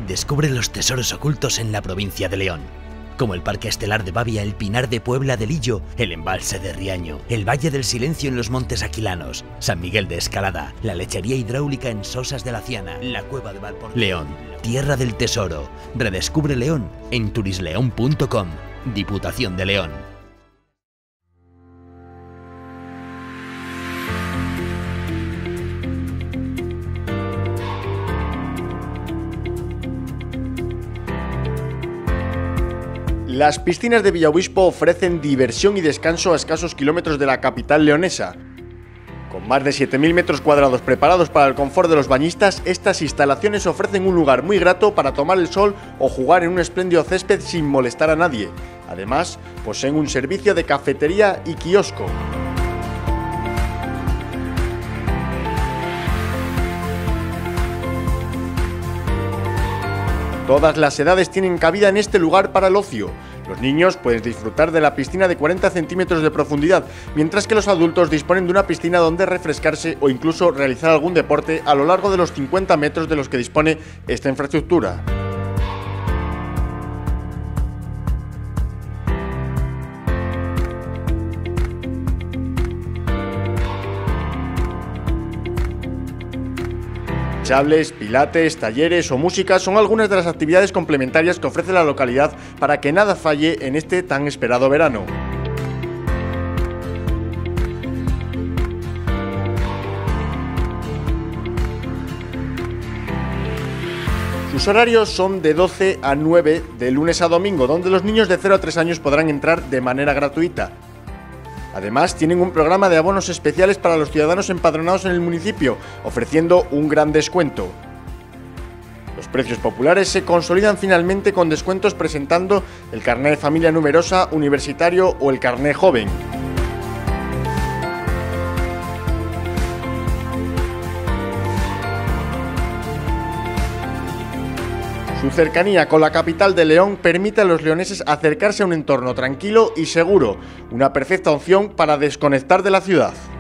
Descubre los tesoros ocultos en la provincia de León, como el Parque Estelar de Bavia, el Pinar de Puebla de Lillo, el Embalse de Riaño, el Valle del Silencio en los Montes Aquilanos, San Miguel de Escalada, la lechería hidráulica en Sosas de la Ciana, la Cueva de Valpor. León, tierra del tesoro. Redescubre León en turisleon.com. Diputación de León. Las piscinas de Villaobispo ofrecen diversión y descanso a escasos kilómetros de la capital leonesa. Con más de 7.000 metros cuadrados preparados para el confort de los bañistas, estas instalaciones ofrecen un lugar muy grato para tomar el sol o jugar en un espléndido césped sin molestar a nadie. Además, poseen un servicio de cafetería y kiosco. Todas las edades tienen cabida en este lugar para el ocio. Los niños pueden disfrutar de la piscina de 40 centímetros de profundidad, mientras que los adultos disponen de una piscina donde refrescarse o incluso realizar algún deporte a lo largo de los 50 metros de los que dispone esta infraestructura. Chables, pilates, talleres o música son algunas de las actividades complementarias que ofrece la localidad para que nada falle en este tan esperado verano. Sus horarios son de 12 a 9 de lunes a domingo, donde los niños de 0 a 3 años podrán entrar de manera gratuita. Además, tienen un programa de abonos especiales para los ciudadanos empadronados en el municipio, ofreciendo un gran descuento. Los precios populares se consolidan finalmente con descuentos presentando el carné de familia numerosa, universitario o el carné joven. Su cercanía con la capital de León permite a los leoneses acercarse a un entorno tranquilo y seguro, una perfecta opción para desconectar de la ciudad.